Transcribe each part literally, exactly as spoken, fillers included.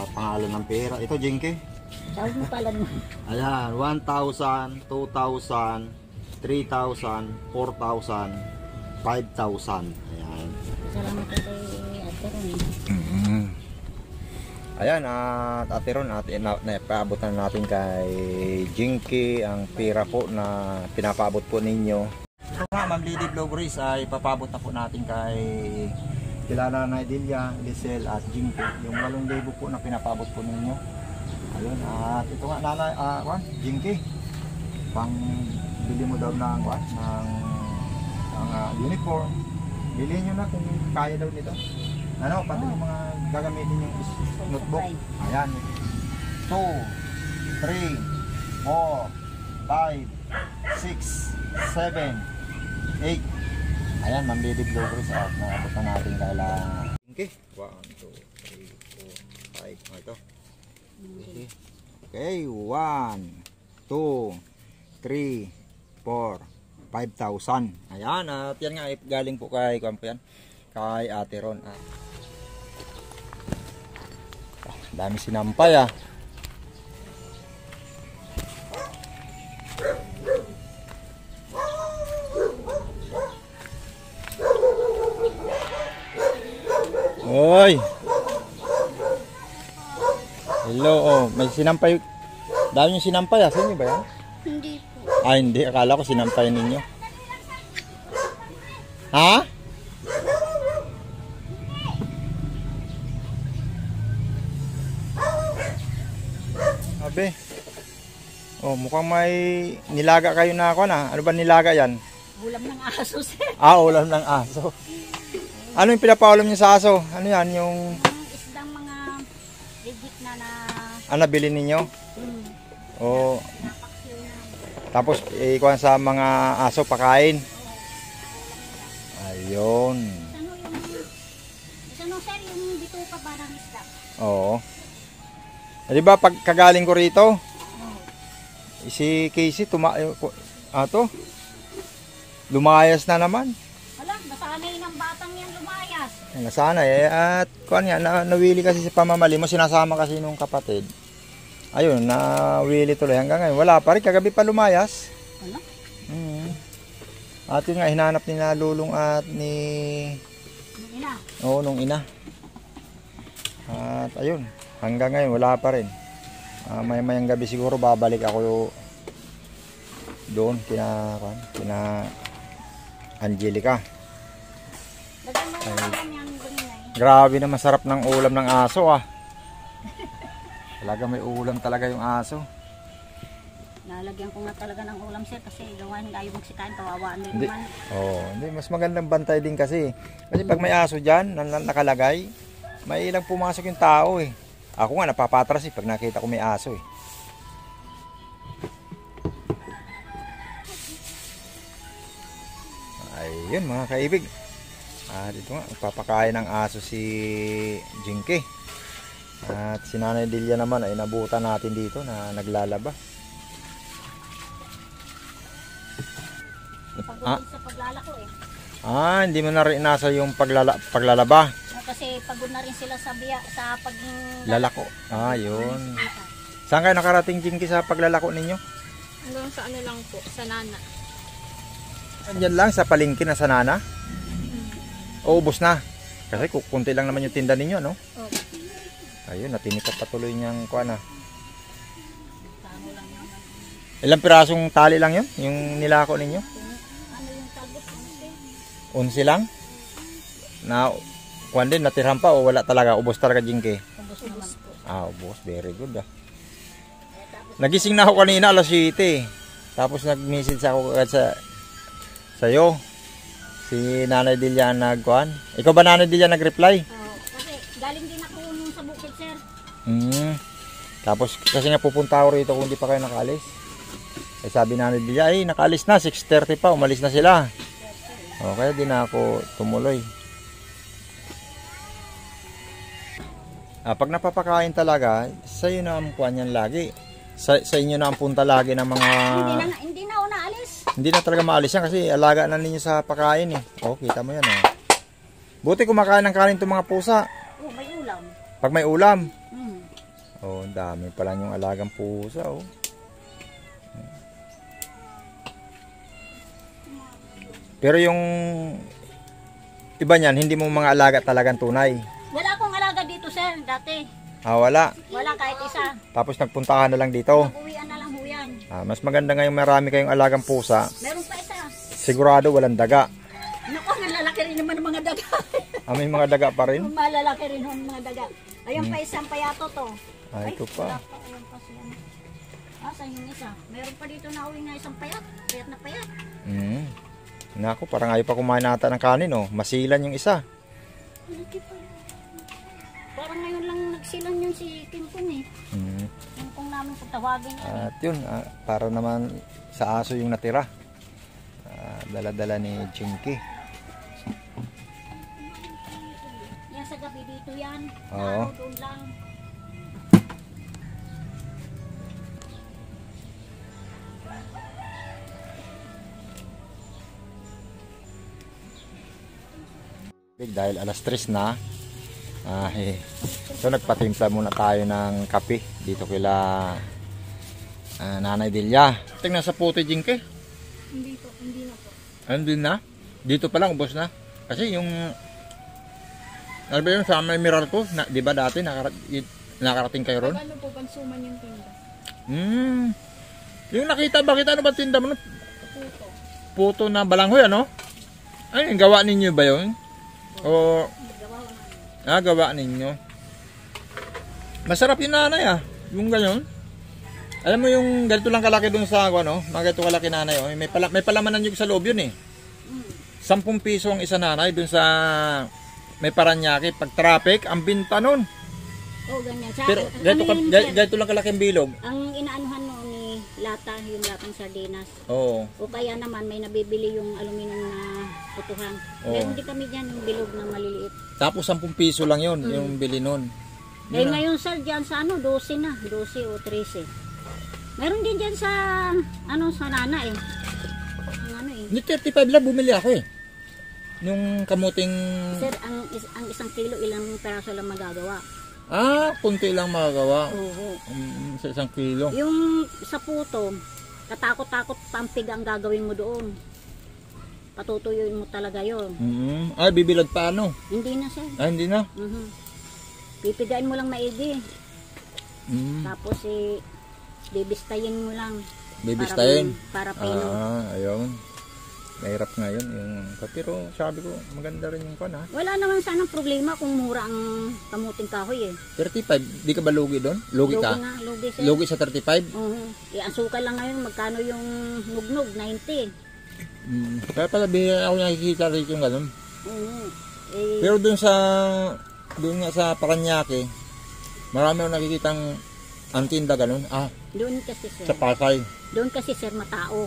pangalan ng pera. Ito, Jinky. Tawag mo pala mo. Ayan, one thousand, two thousand, three thousand, four thousand, five thousand. Ayan. Salamat ka kay Ate Ron. Mm-hmm. Ayan, at Ate Ron, at na, napaabot na natin kay Jinky ang pera po na pinapaabot po ninyo. Ito nga, Ma'am Lady Vloggeries ay papabot na po natin kay kilala na Delia, Lisel at Jinky. Yung walong libo po na pinapabot po ninyo. Ayun, at ito nga nanay, ah, uh, Jinky. Pang bili mo daw ng, uh, ng, ng uh, uniform. Bilhin nyo na kung kaya daw nito. Ano, pati yung mga gagamitin yung notebook. Ayan. two, three, four, five, six, seven, eight. Ayan, Ma'am Lady Vloggeries at nakapot na natin kaila. Okay. one, two, three, four, five. O, ito. Okay. Okay. one, two, three, four, five thousand. Ayan. At yan nga, galing po kay, kung po yan, kay Ate Ron. Ah. Dami sinampay ah. Oy. Hello, oh, may sinampay. Dami yung sinampay ah. Sa inyo ba yan? Hindi po. Ah, hindi. Akala ko sinampay ninyo. Ha? Abe. Oh, mukhang may nilaga kayo na ako na. Ano ba nilaga yan? Ulam ng aso, sir. Ah, ulam ng aso. Ano yung pinapaulam niyo sa aso? Ano yan? Yung Ang isdang mga legit na na... ano nabili ninyo? Hmm. Oh, Napaksyo na. tapos ikuha sa mga aso pakain. Ayun. Ano yung... Ano, sir, yung dito pa parang isda. Oo. Di ba pag kagaling ko rito, si Casey tuma ato lumayas na naman. Wala, nasanay ng batang yan lumayas. Nasanay eh, at kuan nga na, nawili kasi si pamamali mo, sinasama kasi nung kapatid. Ayun, nawili tuloy hanggang ngayon. Wala pa rin, kagabi pa lumayas. Wala? Mm. At yun nga, hinanap ni na Lulong at ni Nung ina. oo, nung ina. At ayun, hanggang ngayon wala pa rin. Uh, may mayang gabi siguro babalik ako doon kina kina Angelica. Ay, grabe na masarap ng ulam ng aso ah. Talaga may ulam talaga yung aso. Nalagyan ko nga talaga ng ulam, sir, kasi gawain hindi ayaw magsikain, kawawaan din Hindi. naman. Oh, hindi, mas magandang bantay din kasi. Kasi pag may aso diyan na nakalagay, may ilang pumasok yung tao eh. Ako nga napapatras eh pag nakita ko may aso eh. Ayun mga kaibig. Ah, dito nga nagpapakain ng aso si Jinky. At si Nanay Delia naman ay nabutan natin dito na naglalaba. Pagod Ah, sa paglalako eh. ah, hindi mo na rin nasa yung paglala, paglalaba. Kasi pagod na rin sila sa biya, sa pag Lalako. Ah, yun. Saan kayo nakarating, Jinky, sa paglalako ninyo? hanggang sa ano lang po, sa nana. Andyan lang sa palengke na sa Nana? O ubos na? Kasi kunti lang naman yung tinda ninyo, no? Okay. Ayun, natinipat patuloy niyang kuha na. Tamo lang naman. Ilang pirasong tali lang yun? Yung nilako ninyo? Ano yung tagos? Unsi lang? Na, kuhan din, natirhan pa o wala talaga? Ubos talaga, Jinky? Ubos naman po. Ah, ubos. Very good ah. Nagising na ako kanina alas siyete. Tapos nag-message ako agad sa sa'yo. Si Nanay Delia nagkuhan. Ikaw ba, Nanay Delia, nag-reply? Oh, kasi galing din ako nung sa bukid, sir. Hmm. Tapos kasi nga pupunta ako rito kung hindi pa kayo nakalis. Eh sabi Nanay Delia, ay nakalis na, six thirty pa, umalis na sila. Okay, di na ako tumuloy. Ah, pag napapakain talaga, sa'yo na ang kuhan yan lagi. Sa, sa inyo na ang punta lagi ng mga... Hindi na, hindi na ako naalis. Hindi na talaga maalis yan kasi alaga na ninyo sa pakain eh. Oh, kita mo yan oh. Buti kumakain ng kanin itong mga pusa. Oh, may ulam. Pag may ulam. Hmm. Oh, ang dami pala yung alagang pusa, oh. Pero yung iba niyan, hindi mo mga alaga talagang tunay. Wala akong alaga dito, sir, dati. Ah, wala. Wala kahit isa. Tapos nagpunta ka na lang dito. Mag-uwian na lang ho yan. Ah, mas maganda ngayong marami kayong alagang pusa. Meron pa isa. Sigurado walang daga. Naku, malalaki rin naman ang mga daga. Ah, may mga daga pa rin? Malalaki rin ang mga daga. Ayun pa isang payato to. Ah, ito wala pa. pa. Ayun pa siya. Ah, saan yung isa? Meron pa dito na uwi na isang payat. Payat na payat. Hmm. Naku, parang ayaw pa kumain nata ng kanin, oh. Masilan yung isa. Malaki pa. Parang ngayon lang nagsilan yung si Kimpong eh. Hmm. Yung kung namin kung tawagin yan. At yun, ah, para naman sa aso yung natira. Ah, dala-dala ni Jinky. Yan sa gabi dito yan. Oo. Ano, doon lang. Dahil alas tres na, ah, eh, so nagpatimpla muna tayo ng kape dito kila ah, Nanay Delia. Tingnan sa puto, Jinky. Hindi po, hindi na po. Andun na? Dito pa lang, ubos na. Kasi yung ano ba yun, sa may mirar ko, na, di ba dati nakarat, y- nakarating kayo ron? Ano po, bansuman yung tinda? Hmm. Yung nakita, bakit ano ba tinda mo? Puto. Puto na balanghoy, ano? Ay, yung gawa ninyo ba yun? O, Gawa ko na. ah, gawa ninyo. Masarap yung nanay, ah. Yung ganyan. Alam mo yung ganito lang kalaki dun sa, ano, mga ganito kalaki nanay, oh. May, pala, may palamanan yung sa loob yun, eh. Mm. Sampung piso ang isa nanay dun sa may Paranaque. Pag traffic, ang binta nun. Oh, ganyan. Sa, Pero ano ganito, ka, yun, ga- sir? ganito lang kalaki ang bilog. Ang inaanuhan noon ni lata, yung latang sardinas. Oo. O kaya naman may nabibili yung aluminum na putuhan. Oo. Meron din kami dyan yung bilog na maliliit. Tapos sampung piso lang yun, yung bili nun. Eh Yun na. ngayon sir, dyan sa ano, twelve na. twelve o thirteen. Meron din dyan sa, ano, sa nana eh. Ang ano eh. Ni thirty-five lang bumili ako eh. Yung kamuting... Sir, ang, is, ang isang kilo, ilang peraso lang magagawa. Ah, kunti lang magagawa. Oo. Um, sa isang kilo. Yung sa puto, katakot-takot pampig ang gagawin mo doon. Patutuyuin mo talaga yon. Mm-hmm. Ay, bibilad pa ano? Hindi na sir. Ah, hindi na. Mhm. Pipigain mo lang maigi. Mm. Tapos eh, bibistayin mo lang. Bibistayin? Para, para painom. Ah, ayun. Mahirap nga yun. Yung... Pero sabi ko, maganda rin yung kan ha. Wala naman sanang problema kung mura ang kamuting kahoy eh. thirty-five, di ka ba lugi doon? Lugi ka? Lugi nga, lugi sir. Lugi sa thirty-five? Oo. Iasukan lang ngayon, magkano yung nugnog? ninety. Mm. Kaya pala bihira ako nakikita rin yung ganun. Oo. Eh, Pero doon sa doon nga sa Paranaque, marami akong nakikitang ang tinda ganun. Ah, doon kasi sir. sa Pasay. Doon kasi sir matao.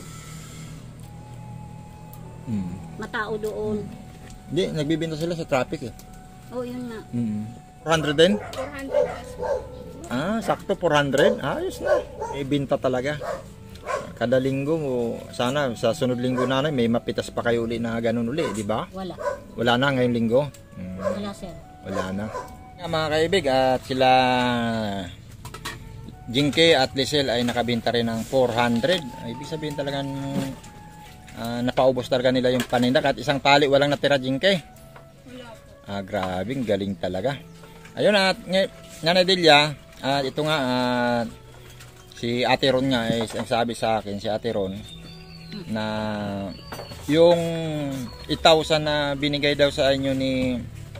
Mm. Matao doon. Hindi, nagbibenta sila sa traffic eh. Oh, yun nga. Mm. four hundred din? four hundred pesos. Ah, sakto four hundred. Ayos na. Eh, binta talaga. Kada linggo, sana sa sunod linggo na may mapitas pa kayo uli na ganun uli, di ba? Wala. Wala na ngayong linggo. Mm. Wala sir. Wala na. Nga mga kaibig, at sila Jinky at Lisel ay nakabenta rin ng four hundred. Ay, ibig sabihin talagang uh, napaubos talaga nila yung paninda. At isang tali walang natira, Jinky. Wala po. Ah, grabing galing talaga. Ayun at nga na Delia, at ito nga at si Ate Ron nga ay ang sabi sa akin, si Ate Ron, na yung eight thousand na binigay daw sa inyo ni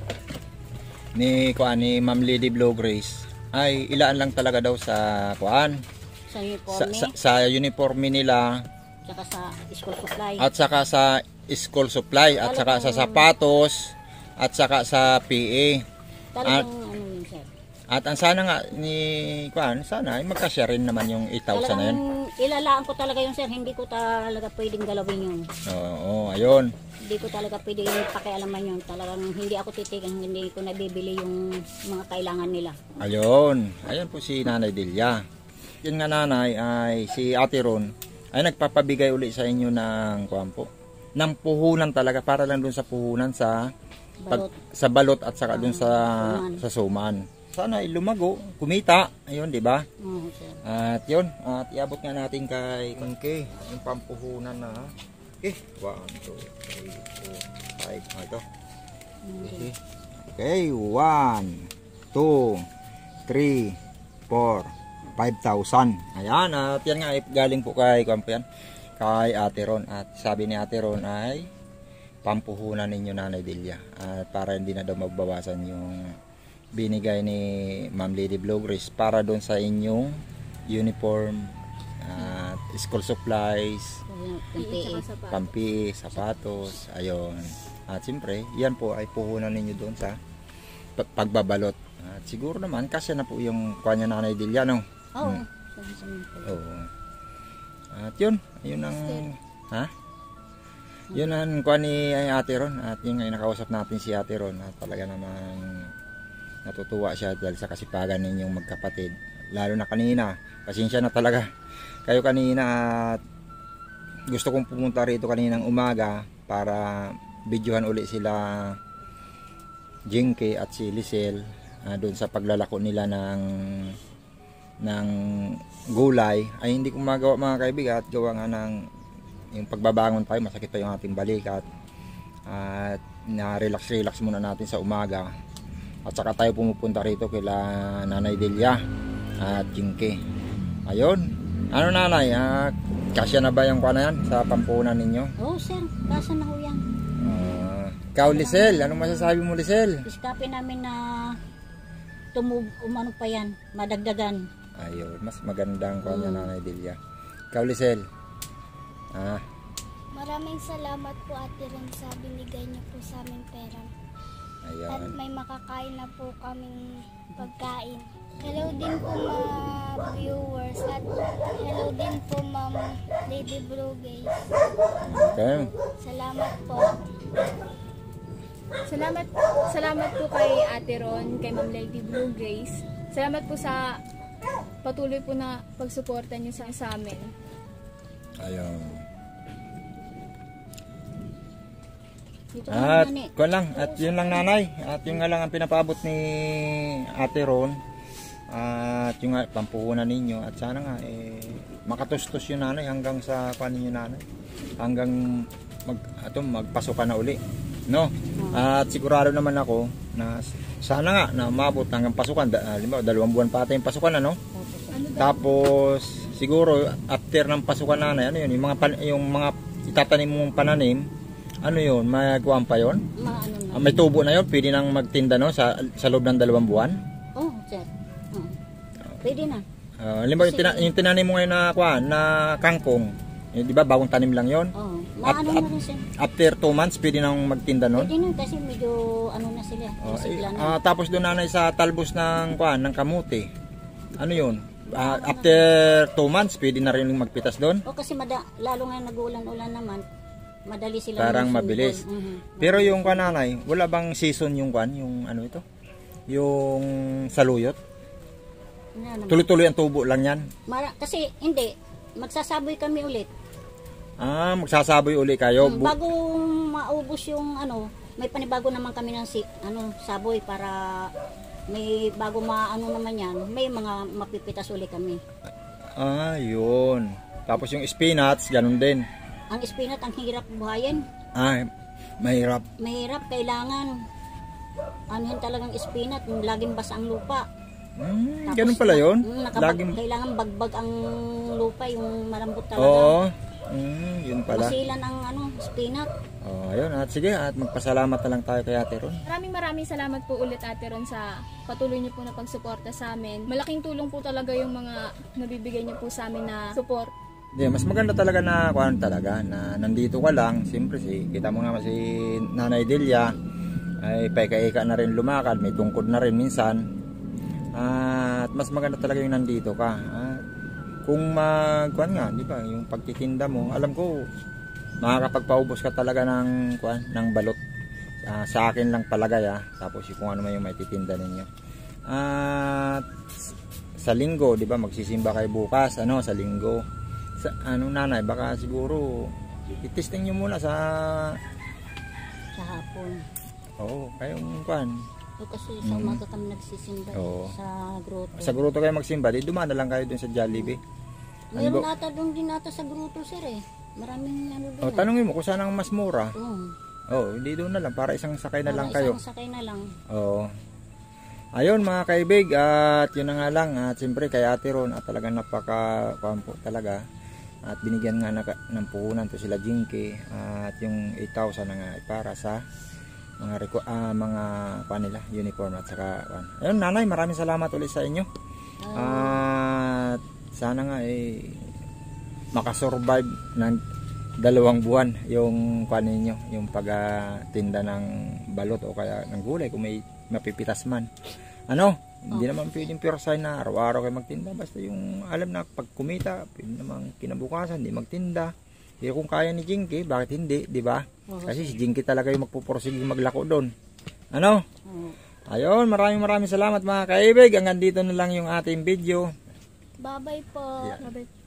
ni kuan ni Ma'am Lady Blow Grace ay ilaan lang talaga daw sa kuan Sa uniforme, sa, sa, sa uniforme nila tsaka sa school supply. at saka sa school supply at saka sa sapatos at saka sa P A. Talagang ano yun sir. At ang sana nga ni kuan, sana ay magkasya rin naman yung eight thousand na yun. Talagang ilalaan ko talaga yun sir. Hindi ko talaga pwedeng galawin yun. Oo, ayun. Hindi ko talaga pwedeng pakialaman yun. Talagang hindi ako titigan. Hindi ko nabibili yung mga kailangan nila. Ayun. Ayan po si Nanay Delia. Yun nga nanay ay si Ate Ron ay nagpapabigay uli sa inyo ng kuan po. Ng puhunan talaga para lang dun sa puhunan sa pag, Balot. sa balot at saka dun sa suman. sa suman. sana ay lumago, kumita. Ayun, di ba? Oo, sir. At yun, at iabot nga natin kay Kunke, yung pampuhunan na. Okay, one, two, three, four, five. Ah, ito. Okay. Okay, one, two, three, four, five thousand. Ayan, at yan nga, galing po kay, yan, kay Ate Ron. At sabi ni Ate Ron ay, pampuhunan ninyo Nanay Delia. At para hindi na daw mabawasan yung binigay ni Ma'am Lady Blowgrace para doon sa inyong uniform, at school supplies, pampi, sapatos, ayun. At siyempre, yan po ay puhunan ninyo doon sa pagbabalot. At siguro naman kasi na po yung kanya Nanay Delia, no? Oo. Hmm. Oo. At yun, yun ang ha? Yun ang kuha ni Ate Ron. At yun nga, nakausap natin si Ate Ron. At talaga namang natutuwa siya dahil sa kasipagan ninyong magkapatid. Lalo na kanina, pasensya na talaga kayo kanina. At gusto kong pumunta rito kaninang umaga para videohan uli sila Jinky at si Lisel uh, doon sa paglalako nila ng ng gulay. Ay hindi ko magawa mga kaibigan, at gawa nga ng yung pagbabangon tayo, masakit pa yung ating balikat, at na relax relax muna natin sa umaga, at saka tayo pumupunta rito kila Nanay Delia at Jinky. Ayun, ano Nanay, uh, kasya na ba yung kuha na yan sa pampunan ninyo? Oo, sir, kasa na ho yan. Uh, ikaw Lisel, anong masasabi mo Lisel? Iskapin namin na tumug, umano pa yan, madagdagan. Ayun, mas magandang kuha niya Nanay Delia. Ikaw Lisel? Ah. Maraming salamat po Ate Ron sa binigay niyo po sa aming pera. Ayan. At may makakain na po kaming pagkain. Hello din po mga viewers at hello din po Ma'am Lady Blowgrace. Okay. Salamat po. Salamat, salamat po kay Ate Ron, kay Ma'am Lady Blowgrace. Salamat po sa patuloy po na pagsuporta niyo sa, sa amin. Ayun. Dito At naman, kuwan lang, at yun lang Nanay. At yun nga lang ang pinapaabot ni Ate Ron. At yung nga, pampuhunan ninyo. At sana nga eh makatustos yun Nanay hanggang sa kuwan ninyo Nanay. Hanggang mag ato magpasukan na uli. No? At sigurado naman ako na sana nga na maabot hanggang pasukan. Da, uh, dalawang buwan pa ata yung pasukan, ano? Tapos siguro after ng pasukan Nanay, ano yun, yung mga pan, yung mga itatanim mong pananim, ano yun, may kuwan pa yun? Ma, ano na. Ah, may tubo na yun, pwede nang magtinda no sa sa loob ng dalawang buwan. Oo, sir. Oo. Pwede na. Uh, halimbawa yung, tina, yung tinanim mo ngayon na kuwan, na kangkong, eh, di ba bagong tanim lang yon? Oo. At- Maano at- na rin sir. After two months, pwede nang magtinda nun. Pwede na kasi medyo ano na sila. Oh, eh, Masigla na. ah, tapos doon Nanay sa talbos ng kuwan, ng kamuti. Ano yun? Ah, after two months, pwede na rin magpitas doon. O kasi mada, lalo nga nag-ulan-ulan naman, madali sila. Parang masunod. mabilis. Mhm. Pero yung kuwan Nanay, wala bang season yung kuwan, yung ano ito? Yung saluyot? Ano naman. Tuloy-tuloy ang tubo lang yan. Mara, kasi hindi, magsasaboy kami ulit. Ah, magsasaboy uli kayo. Hmm, Bu- bago maubos yung ano, may panibago naman kami ng si, ano, saboy para may bago maano naman yan, may mga mapipitas uli kami. ah, yun. Tapos yung spinach, ganun din. Ang spinach ang hirap buhayin. Ah, mahirap. Mahirap, kailangan ano yun talagang spinach, laging basa ang lupa. Hmm, Tapos ganun pala yun. Mm, nakabag- Laging, Kailangan bagbag ang lupa, yung malambot talaga. oo. Hmm, yun pala. Masilan ang ano, spinach. Oh, ayun. At sige, at magpasalamat na lang tayo kay Ate Ron. Maraming maraming salamat po ulit Ate Ron sa patuloy niyo po na pagsuporta sa amin. Malaking tulong po talaga yung mga nabibigay niyo po sa amin na support. Di, mas maganda talaga na kuan talaga na nandito ka lang. Siyempre si kita mo nga si Nanay Delia ay paika-ika na rin lumakad, may tungkod na rin minsan. At mas maganda talaga yung nandito ka. At kung mag kuan nga, di ba, yung pagtitinda mo, alam ko makakapagpaubos ka talaga ng kuan, ng balot. Ah, sa akin lang palagay ah. Tapos kung ano man yung may titinda ninyo. At sa linggo, di ba, magsisimba kayo bukas, ano, sa linggo. Sa, ano Nanay, baka siguro itesting nyo muna sa Sa hapon. oo, kayong kuan O kasi sa umaga kami nagsisimba eh, Oo. sa grotto. Sa gruto kayo magsimba, di dumaan na lang kayo dun sa Jollibee. Meron Ano ba- ata doon din ata sa grotto sir eh. Maraming ano doon. O, tanongin mo kung saan ang mas mura. Oo. Oh, hindi doon na lang para isang sakay na Para lang kayo. isang sakay na lang. Oo. Ayun mga kaibig, at yun na nga lang, at siyempre kay Ate Ron, at talagang napaka kuwan po talaga. At binigyan nga na, ng puhunan to sila Jinky, at yung eight thousand na nga ay para sa mga reco- ah, mga panila, uniform at saka kuwan. Ayun nanay, maraming salamat ulit sa inyo. At sana nga eh makasurvive ng dalawang buwan yung kuwan ninyo, yung pagtinda ng balot o kaya ng gulay kung may mapipitas man. Ano? Hindi naman pwedeng pure sign na araw-araw kayo magtinda. Basta yung alam na pag kumita, pwede namang kinabukasan, hindi magtinda. Pero kung kaya ni Jinky, bakit hindi? Di ba? Kasi si Jinky talaga yung magpupursige maglako doon. Ano? Oo. Ayun, maraming maraming salamat mga kaibig. Hanggang dito na lang yung ating video. Bye-bye po. Yeah. Bye-bye.